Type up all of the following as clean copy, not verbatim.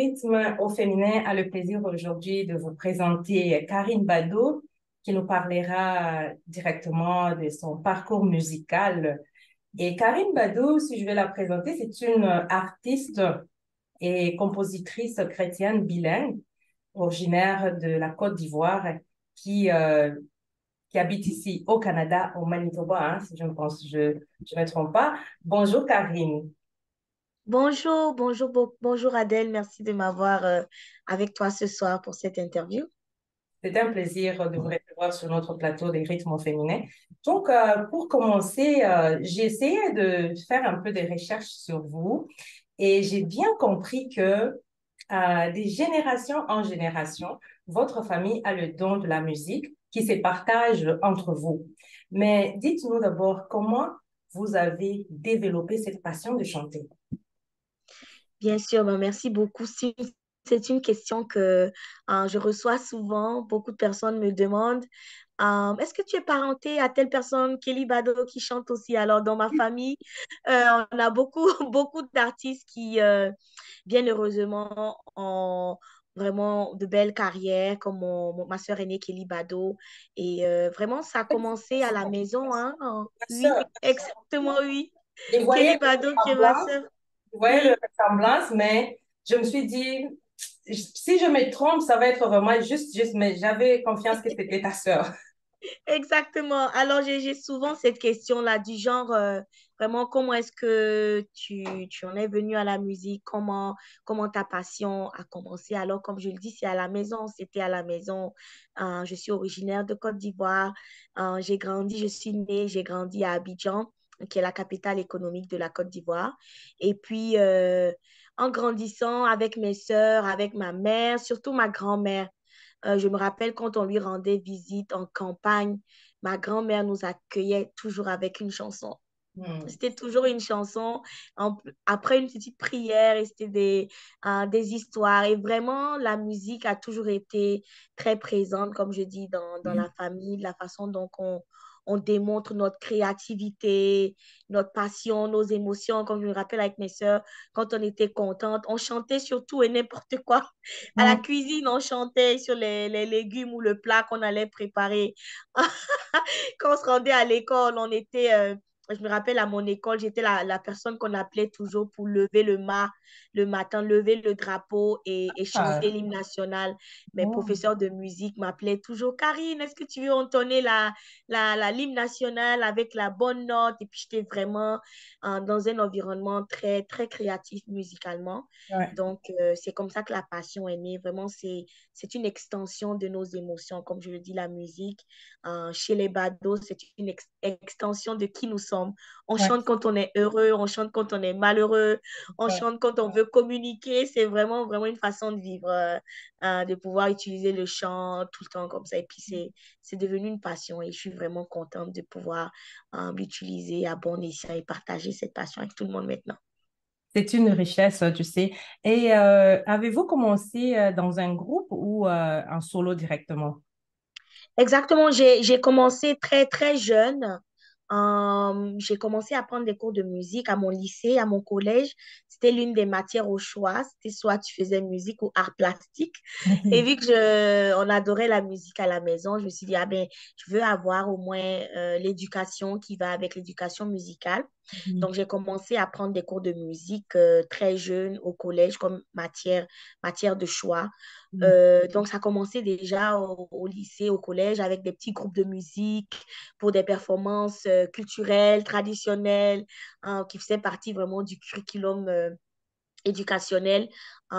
rythme au féminin a le plaisir aujourd'hui de vous présenter Karine Bado, qui nous parlera directement de son parcours musical. Et Karine Bado, si je vais la présenter, c'est une artiste et compositrice chrétienne bilingue, originaire de la Côte d'Ivoire, qui, euh, qui habite ici au Canada, au Manitoba, hein, si je ne me trompe pas. Bonjour Karine. Bonjour, bonjour, bonjour Adèle, merci de m'avoir avec toi ce soir pour cette interview. C'était un plaisir de vous recevoir sur notre plateau des rythmes au féminin. Donc, pour commencer, j'ai essayé de faire un peu de recherches sur vous et j'ai bien compris que de génération en génération, votre famille a le don de la musique qui se partage entre vous. Mais dites-nous d'abord comment vous avez développé cette passion de chanter. Bien sûr, ben, merci beaucoup. C'est une question que je reçois souvent. Beaucoup de personnes me demandent, est-ce que tu es parenté à telle personne, Kelly Bado, qui chante aussi? Alors, dans ma famille, on a beaucoup, beaucoup d'artistes qui, bien heureusement, ont vraiment de belles carrières, comme ma soeur aînée, Kelly Bado. Et vraiment, ça a commencé à la maison, hein. Ma Oui, sœur, exactement, oui. je voyais Kelly le Bado, qui est ma ressemblance, soeur. je voyais le Oui. ressemblance, mais je me suis dit, si je me trompe, ça va être vraiment juste, mais j'avais confiance que c'était ta sœur. Exactement. Alors, j'ai souvent cette question-là du genre, vraiment, comment est-ce que tu en es venu à la musique? Comment ta passion a commencé? Alors, comme je le dis, c'est à la maison, c'était à la maison. Je suis originaire de Côte d'Ivoire. Je suis née, j'ai grandi à Abidjan, qui est la capitale économique de la Côte d'Ivoire. Et puis, en grandissant avec mes sœurs, avec ma mère, surtout ma grand-mère, je me rappelle quand on lui rendait visite en campagne, ma grand-mère nous accueillait toujours avec une chanson. Hmm. C'était toujours une chanson après une petite prière et c'était des histoires. Et vraiment, la musique a toujours été très présente, comme je dis, dans la famille, la façon dont on démontre notre créativité, notre passion, nos émotions. Comme je me rappelle avec mes sœurs, quand on était contente, on chantait sur tout et n'importe quoi. À la Hmm. cuisine, on chantait sur les légumes ou le plat qu'on allait préparer. Quand on se rendait à l'école, je me rappelle à mon école, j'étais la personne qu'on appelait toujours pour lever le matin, lever le drapeau et chanter Ah, l'hymne national. Mes hmm. professeurs de musique m'appelaient toujours Karine, est-ce que tu veux entonner l'hymne national avec la bonne note? Et puis j'étais vraiment dans un environnement très, très créatif musicalement. Ouais. Donc, c'est comme ça que la passion est née. Vraiment, c'est une extension de nos émotions. Comme je le dis, la musique, chez les badauds, c'est une extension de qui nous sommes. On Ouais. chante quand on est heureux, on chante quand on est malheureux, on Ouais. chante quand on veut communiquer. C'est vraiment, vraiment une façon de vivre, de pouvoir utiliser le chant tout le temps comme ça. Et puis, c'est devenu une passion et je suis vraiment contente de pouvoir l'utiliser à bon escient et partager cette passion avec tout le monde maintenant. C'est une richesse, tu sais. Et avez-vous commencé dans un groupe ou en solo directement? Exactement, j'ai commencé très, très jeune. J'ai commencé à prendre des cours de musique à mon lycée, à mon collège. C'était l'une des matières au choix. C'était soit tu faisais musique ou art plastique. Et vu que on adorait la musique à la maison, je me suis dit, ah ben, je veux avoir au moins l'éducation qui va avec l'éducation musicale. Donc, j'ai commencé à prendre des cours de musique très jeune au collège comme matière de choix. Donc, ça commençait déjà au lycée, au collège, avec des petits groupes de musique pour des performances culturelles, traditionnelles, qui faisaient partie vraiment du curriculum éducationnel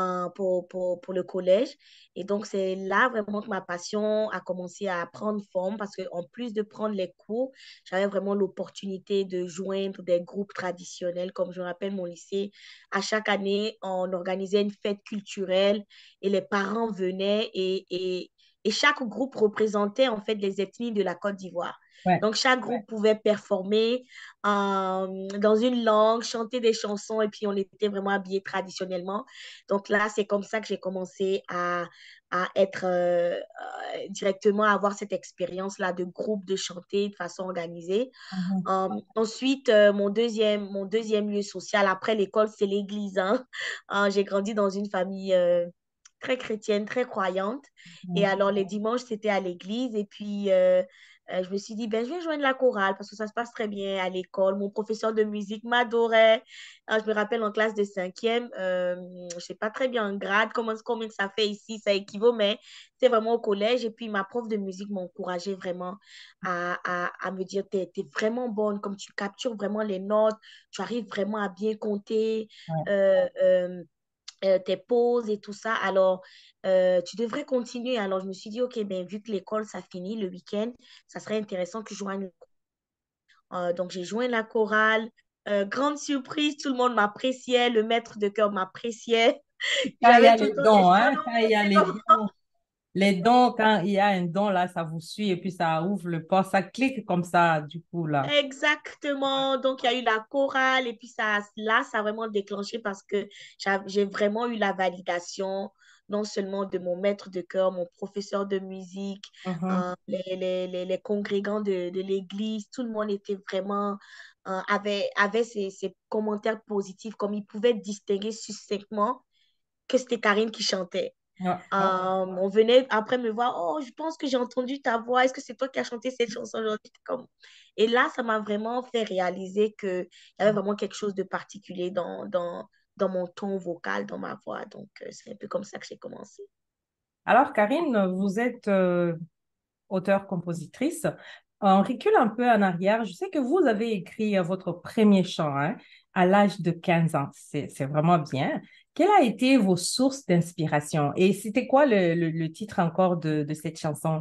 pour le collège. Et donc, c'est là vraiment que ma passion a commencé à prendre forme parce qu'en plus de prendre les cours, j'avais vraiment l'opportunité de joindre des groupes traditionnels. Comme je me rappelle, mon lycée, à chaque année, on organisait une fête culturelle et les parents venaient et chaque groupe représentait en fait les ethnies de la Côte d'Ivoire. Ouais. Donc, chaque groupe pouvait performer dans une langue, chanter des chansons et puis on était vraiment habillés traditionnellement. Donc là, c'est comme ça que j'ai commencé à être directement, à avoir cette expérience-là de groupe, de chanter de façon organisée. Mhm. Ensuite, mon deuxième lieu social après l'école, c'est l'église, hein. J'ai grandi dans une famille très chrétienne, très croyante. Et Mhm. alors, les dimanches, c'était à l'église. Et puis, je me suis dit, ben, je vais joindre la chorale parce que ça se passe très bien à l'école. Mon professeur de musique m'adorait. Je me rappelle en classe de cinquième, je ne sais pas très bien en grade combien que ça fait ici, ça équivaut, mais c'est vraiment au collège. Et puis, ma prof de musique m'encourageait vraiment à me dire, t'es vraiment bonne, comme tu captures vraiment les notes, tu arrives vraiment à bien compter Ouais. tes pauses et tout ça. Alors, tu devrais continuer. Alors, je me suis dit, OK, ben, vu que l'école, ça finit le week-end, ça serait intéressant que je joigne. Donc, j'ai joint la chorale. Grande surprise, tout le monde m'appréciait, le maître de chœur m'appréciait. Quand il y J'avais a tout les le temps des dons, hein, salons, quand il y a c'est comment? les dons, quand il y a un don là, ça vous suit et puis ça ouvre le port, ça clique comme ça, du coup là. Exactement. Donc, il y a eu la chorale et puis ça, là, ça a vraiment déclenché parce que j'ai vraiment eu la validation, non seulement de mon maître de chœur, mon professeur de musique, Mhm. les congrégants de l'église, tout le monde était vraiment, avait ces commentaires positifs, comme ils pouvaient distinguer succinctement que c'était Karine qui chantait. Ouais. On venait après me voir, oh, je pense que j'ai entendu ta voix, est-ce que c'est toi qui as chanté cette chanson aujourd'hui? Comme... Et là, ça m'a vraiment fait réaliser qu'il y avait vraiment quelque chose de particulier dans mon ton vocal, dans ma voix. Donc, c'est un peu comme ça que j'ai commencé. Alors, Karine, vous êtes auteure-compositrice. On recule un peu en arrière. Je sais que vous avez écrit votre premier chant hein, à l'âge de 15 ans. C'est vraiment bien. Quelles a été vos sources d'inspiration? Et c'était quoi le titre encore de cette chanson?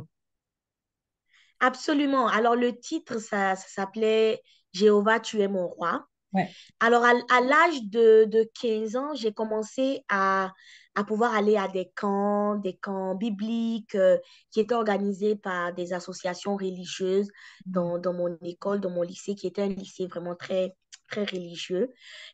Absolument. Alors, le titre, ça s'appelait Jéhovah, tu es mon roi. Ouais. Alors, à l'âge de 15 ans, j'ai commencé à pouvoir aller à des camps bibliques qui étaient organisés par des associations religieuses dans mon école, dans mon lycée, qui était un lycée vraiment très, très religieux.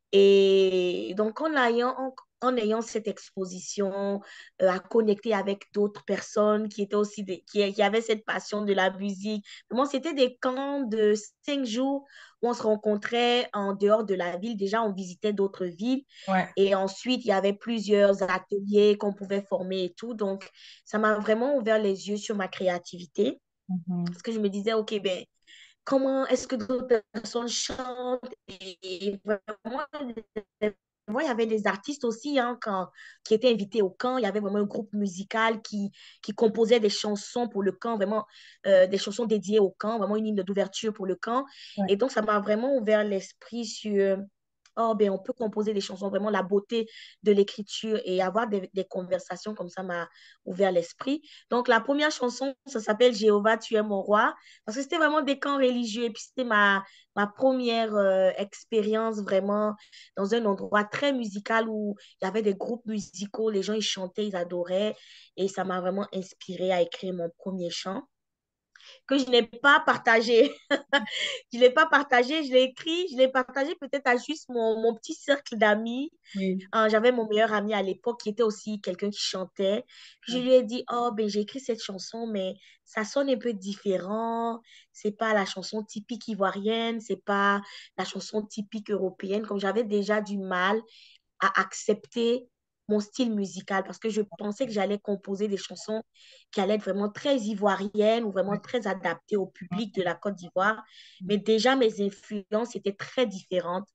Et donc, en ayant cette exposition, à connecter avec d'autres personnes qui étaient aussi qui avaient cette passion de la musique. Vraiment, c'était des camps de 5 jours où on se rencontrait en dehors de la ville. Déjà, on visitait d'autres villes. Ouais. Et ensuite, il y avait plusieurs ateliers qu'on pouvait former et tout. Donc, ça m'a vraiment ouvert les yeux sur ma créativité. Mhm. Parce que je me disais, OK, ben, comment est-ce que d'autres personnes chantent et vraiment il y avait des artistes aussi hein, qui étaient invités au camp. Il y avait vraiment un groupe musical qui composait des chansons pour le camp, vraiment des chansons dédiées au camp, vraiment une hymne d'ouverture pour le camp. Ouais. Et donc, ça m'a vraiment ouvert l'esprit sur, oh, ben, on peut composer des chansons, vraiment la beauté de l'écriture et avoir des conversations comme ça m'a ouvert l'esprit. Donc, la première chanson, ça s'appelle Jéhovah, tu es mon roi, parce que c'était vraiment des camps religieux et puis c'était ma première expérience vraiment dans un endroit très musical où il y avait des groupes musicaux, les gens ils chantaient, ils adoraient et ça m'a vraiment inspiré à écrire mon premier chant que je n'ai pas partagé. Je ne l'ai pas partagé, je l'ai écrit, je l'ai partagé peut-être à juste mon petit cercle d'amis. Oui. J'avais mon meilleur ami à l'époque qui était aussi quelqu'un qui chantait. Puis je lui ai dit, oh, ben j'ai écrit cette chanson, mais ça sonne un peu différent. C'est pas la chanson typique ivoirienne, c'est pas la chanson typique européenne. Comme j'avais déjà du mal à accepter mon style musical parce que je pensais que j'allais composer des chansons qui allaient être vraiment très ivoiriennes ou vraiment très adaptées au public de la Côte d'Ivoire. Mais déjà, mes influences étaient très différentes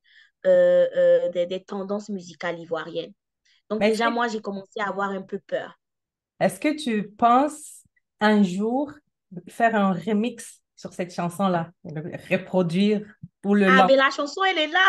des tendances musicales ivoiriennes. Donc Mais déjà, moi, j'ai commencé à avoir un peu peur. est-ce que tu penses un jour faire un remix sur cette chanson-là, le reproduire pour le Ah, lancer? mais la chanson, elle est là.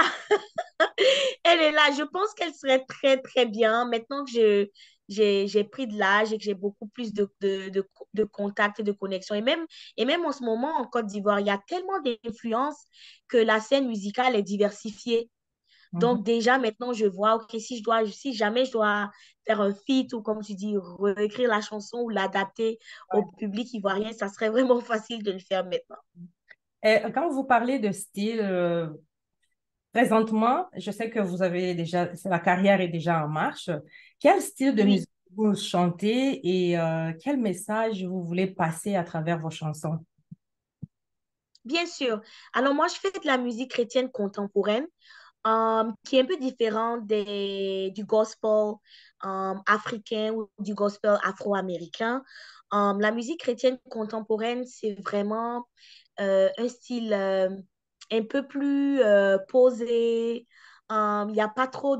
Elle est là. Je pense qu'elle serait très, très bien. Maintenant que j'ai pris de l'âge et que j'ai beaucoup plus de contacts et de connexions. Et même en ce moment, en Côte d'Ivoire, il y a tellement d'influences que la scène musicale est diversifiée. Mhm. Donc déjà, maintenant, je vois, OK, si jamais je dois faire un feat ou comme tu dis, réécrire la chanson ou l'adapter au public ivoirien, ça serait vraiment facile de le faire maintenant. Et quand vous parlez de style, présentement, je sais que vous avez déjà, la carrière est déjà en marche. Quel style de Oui, musique vous chantez et quel message vous voulez passer à travers vos chansons? bien sûr. Alors moi, je fais de la musique chrétienne contemporaine, qui est un peu différent du gospel africain ou du gospel afro-américain. La musique chrétienne contemporaine, c'est vraiment un style un peu plus posé. Il n'y a pas trop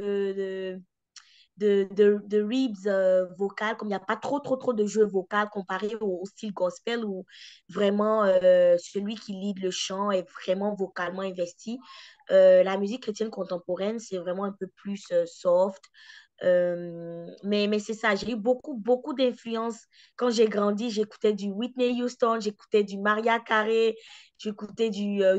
de reeds vocales, comme il n'y a pas trop de jeux vocaux comparé au style gospel où vraiment celui qui lead le chant est vraiment vocalement investi. La musique chrétienne contemporaine, c'est vraiment un peu plus soft. Mais c'est ça, j'ai eu beaucoup d'influence. Quand j'ai grandi, j'écoutais du Whitney Houston, j'écoutais du Maria Carey, j'écoutais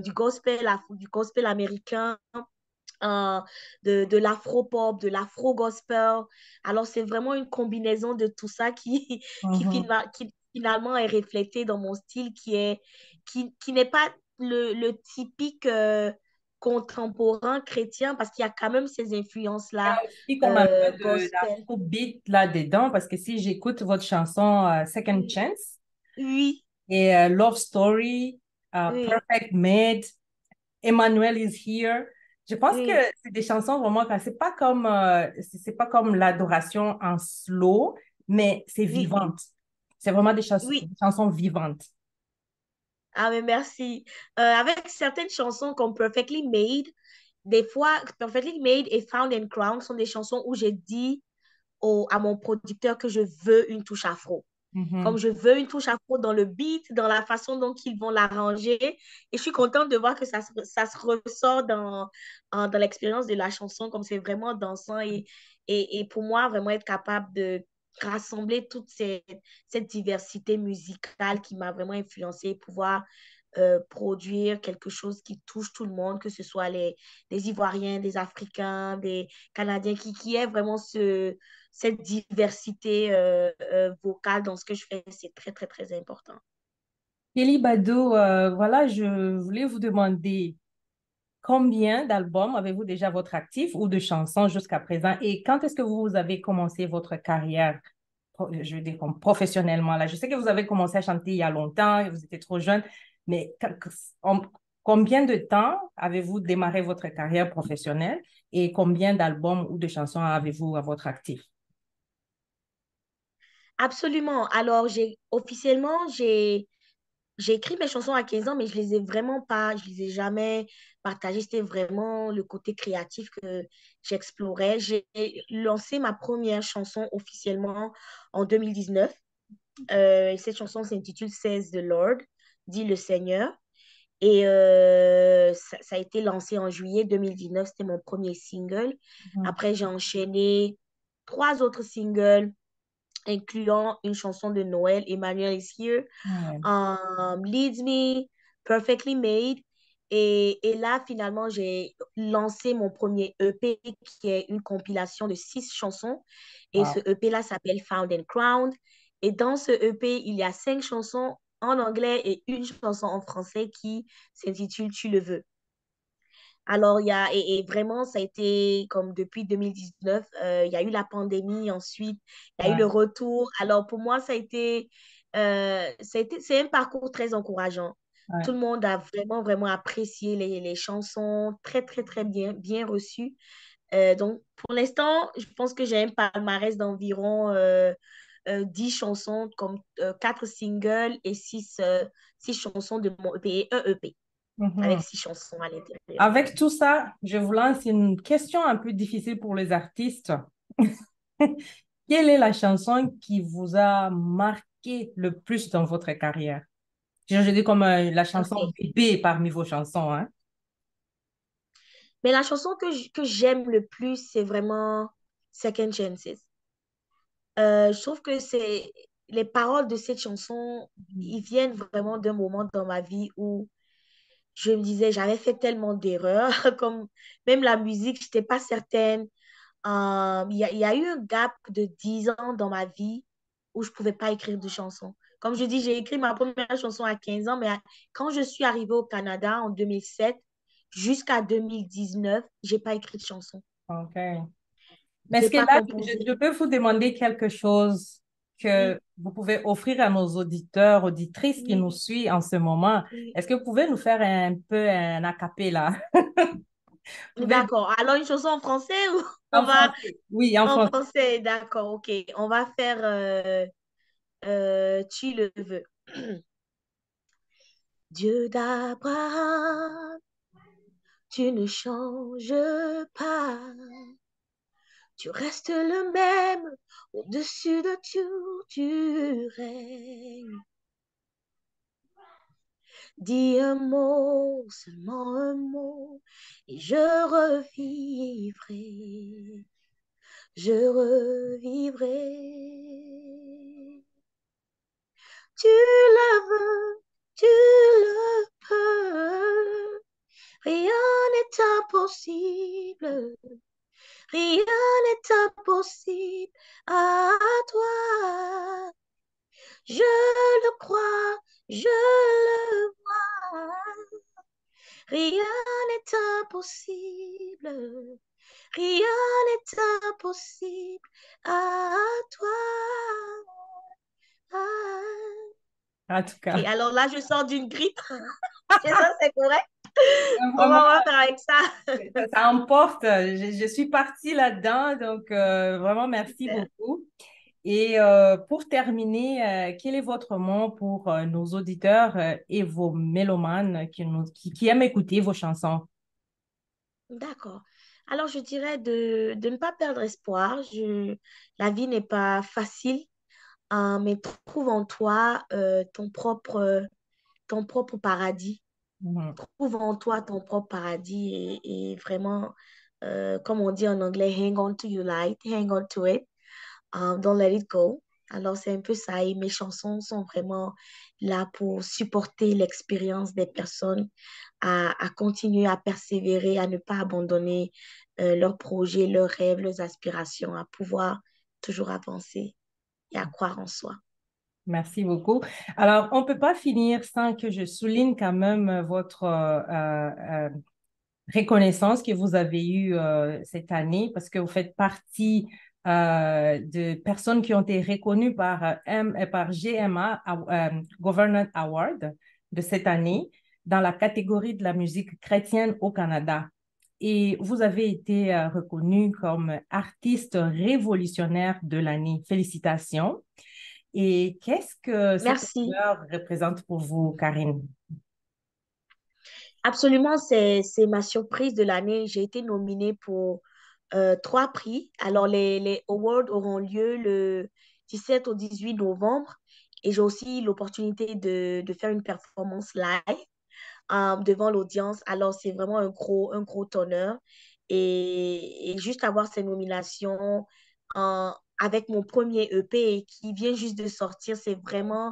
du gospel américain, euh, de l'afro-pop, de l'afro-gospel. Alors, c'est vraiment une combinaison de tout ça Mhm. qui finalement est reflété dans mon style qui n'est pas le typique contemporain chrétien parce qu'il y a quand même ces Il y influences-là a aussi comme un peu de gospel. l'afrobeat là-dedans, parce que si j'écoute votre chanson Second Oui, Chance oui, et Love Story, oui, Perfect Made, Emmanuel is Here, je pense que oui, c'est des chansons vraiment, c'est pas comme l'adoration en slow, mais c'est oui, vivante. C'est vraiment oui. des chansons vivantes. Ah, mais merci. Avec certaines chansons comme Perfectly Made, des fois, Perfectly Made et Found and Crown sont des chansons où j'ai dit à mon producteur que je veux une touche afro. Comme Mhm. je veux une touche afro dans le beat, dans la façon dont ils vont l'arranger. Et je suis contente de voir que ça se ressort dans l'expérience de la chanson, comme c'est vraiment dansant. Et pour moi, vraiment être capable de rassembler cette diversité musicale qui m'a vraiment influencée, pouvoir produire quelque chose qui touche tout le monde, que ce soit des Ivoiriens, des Africains, des Canadiens, qui est vraiment cette diversité vocale dans ce que je fais, c'est très important. Kelly Bado, voilà, je voulais vous demander combien d'albums avez-vous déjà à votre actif ou de chansons jusqu'à présent et quand est-ce que vous avez commencé votre carrière, je veux dire, comme professionnellement là? Je sais que vous avez commencé à chanter il y a longtemps et vous étiez trop jeune, mais en- combien de temps avez-vous démarré votre carrière professionnelle et combien d'albums ou de chansons avez-vous à votre actif? Absolument. Alors, j'ai écrit mes chansons à 15 ans, mais je les ai vraiment pas, je les ai jamais partagées. C'était vraiment le côté créatif que j'explorais. J'ai lancé ma première chanson officiellement en 2019. Cette chanson s'intitule Says the Lord, dit le Seigneur. Et ça a été lancé en juillet 2019. C'était mon premier single. Mhm. Après, j'ai enchaîné trois autres singles, incluant une chanson de Noël, Emmanuel is Here, Ouais. Leads Me, Perfectly Made. Et là, finalement, j'ai lancé mon premier EP qui est une compilation de 6 chansons. Et ce Wow. EP-là s'appelle Found and Crowned. Et dans ce EP, il y a 5 chansons en anglais et une chanson en français qui s'intitule Tu le veux. Alors, et vraiment, ça a été comme depuis 2019, il y a eu la pandémie ensuite, il y a eu le Ouais. retour. Alors, pour moi, c'est un parcours très encourageant. Tout Ouais. le monde a vraiment apprécié les chansons, très bien reçues. Donc, pour l'instant, je pense que j'ai un palmarès d'environ 10 chansons, comme 4 singles et 6 chansons de mon EP, et un EP avec Mhm. 6 chansons à l'intérieur. Avec tout ça, je vous lance une question un peu difficile pour les artistes. Quelle est la chanson qui vous a marqué le plus dans votre carrière? Je dis comme la chanson OK. bébé parmi vos chansons, hein? Mais la chanson que j'aime le plus, c'est vraiment Second Chances. Je trouve que les paroles de cette chanson, ils viennent vraiment d'un moment dans ma vie où je me disais, j'avais fait tellement d'erreurs, comme même la musique, je n'étais pas certaine. Il y a eu un gap de 10 ans dans ma vie où je ne pouvais pas écrire de chansons. Comme je dis, j'ai écrit ma première chanson à 15 ans, mais quand je suis arrivée au Canada en 2007, jusqu'à 2019, je n'ai pas écrit de chanson. OK. Je Mais est-ce n'ai que pas là, composé. je peux vous demander quelque chose que Oui, vous pouvez offrir à nos auditeurs, auditrices qui nous oui, suivent en ce moment? oui. Est-ce que vous pouvez nous faire un peu un a cappella? Vous pouvez D'accord. Alors, une chanson en français ou on en va français? Oui, en en français. français? D'accord, ok. On va faire Tu le veux. Dieu d'Abraham, tu ne changes pas. Tu restes le même, au-dessus de tout, tu règnes. Dis un mot, seulement un mot, et je revivrai, je revivrai. Tu le veux, tu le peux, rien n'est impossible. Rien n'est impossible à toi. Je le crois, je le vois. Rien n'est impossible. Rien n'est impossible à toi. Ah. En tout Ok, cas, alors là, je sors d'une grippe. C'est ça, c'est correct? vraiment, On va faire avec ça. ça emporte. Je suis partie là-dedans, donc vraiment merci Super. beaucoup. Et pour terminer, quel est votre mot pour nos auditeurs et vos mélomanes qui aiment écouter vos chansons? D'accord. Alors, je dirais de ne pas perdre espoir. La vie n'est pas facile, mais trouve en toi ton propre paradis. Mhm. Trouve en toi ton propre paradis et vraiment, comme on dit en anglais, hang on to your light, hang on to it. Don't let it go. Alors, c'est un peu ça. Et mes chansons sont vraiment là pour supporter l'expérience des personnes, à continuer à persévérer, à ne pas abandonner leurs projets, leurs rêves, leurs aspirations, à pouvoir toujours avancer et à croire en soi. Merci beaucoup. Alors, on ne peut pas finir sans que je souligne quand même votre reconnaissance que vous avez eue cette année parce que vous faites partie de personnes qui ont été reconnues par GMA Government Award de cette année dans la catégorie de la musique chrétienne au Canada. Et vous avez été reconnu comme artiste révolutionnaire de l'année. Félicitations. Et qu'est-ce que cet Merci. honneur représente pour vous, Karine? Absolument, c'est ma surprise de l'année. J'ai été nominée pour 3 prix. Alors, les awards auront lieu le 17 au 18 novembre et j'ai aussi l'opportunité de faire une performance live devant l'audience. Alors, c'est vraiment un gros honneur. Et juste avoir ces nominations avec mon premier EP qui vient juste de sortir, c'est vraiment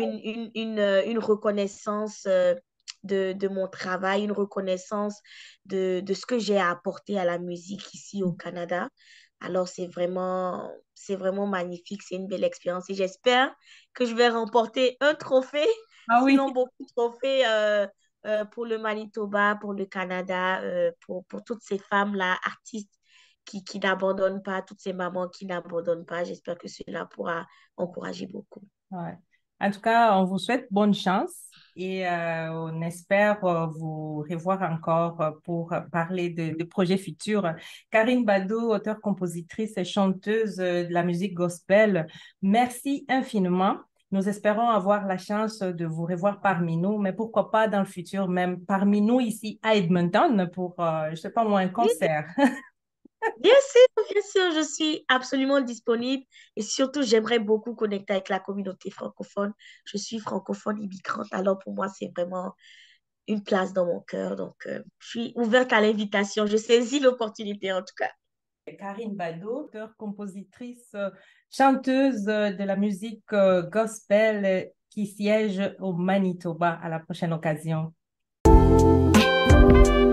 une reconnaissance de mon travail, une reconnaissance de ce que j'ai apporté à la musique ici au Canada. Alors, c'est vraiment magnifique, c'est une belle expérience et j'espère que je vais remporter un trophée, Ah oui. sinon beaucoup de trophées pour le Manitoba, pour le Canada, pour toutes ces femmes-là, artistes qui n'abandonnent pas, toutes ces mamans qui n'abandonnent pas. J'espère que cela pourra encourager beaucoup. Ouais. En tout cas, on vous souhaite bonne chance et on espère vous revoir encore pour parler de projets futurs. Karine Bado, auteure-compositrice et chanteuse de la musique gospel, merci infiniment. Nous espérons avoir la chance de vous revoir parmi nous, mais pourquoi pas dans le futur, même parmi nous ici à Edmonton pour, je sais pas moi, un Oui, concert. bien sûr, je suis absolument disponible et surtout, j'aimerais beaucoup connecter avec la communauté francophone. Je suis francophone immigrante, alors pour moi, c'est vraiment une place dans mon cœur. Donc, je suis ouverte à l'invitation. Je saisis l'opportunité en tout cas. Karine Bado, auteure, compositrice, chanteuse de la musique gospel qui siège au Manitoba à la prochaine occasion.